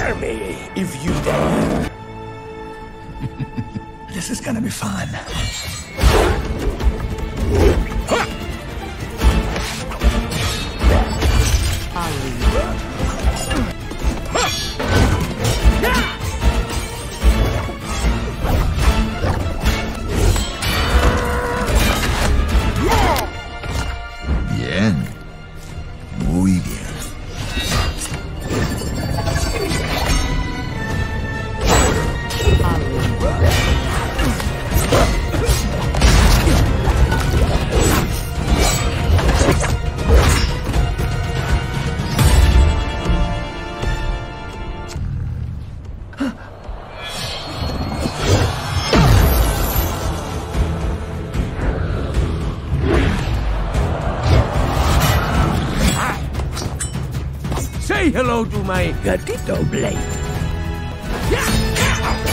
Scare me if you dare. This is gonna be fun. Bien. Muy bien. Say hello to my gatito blade.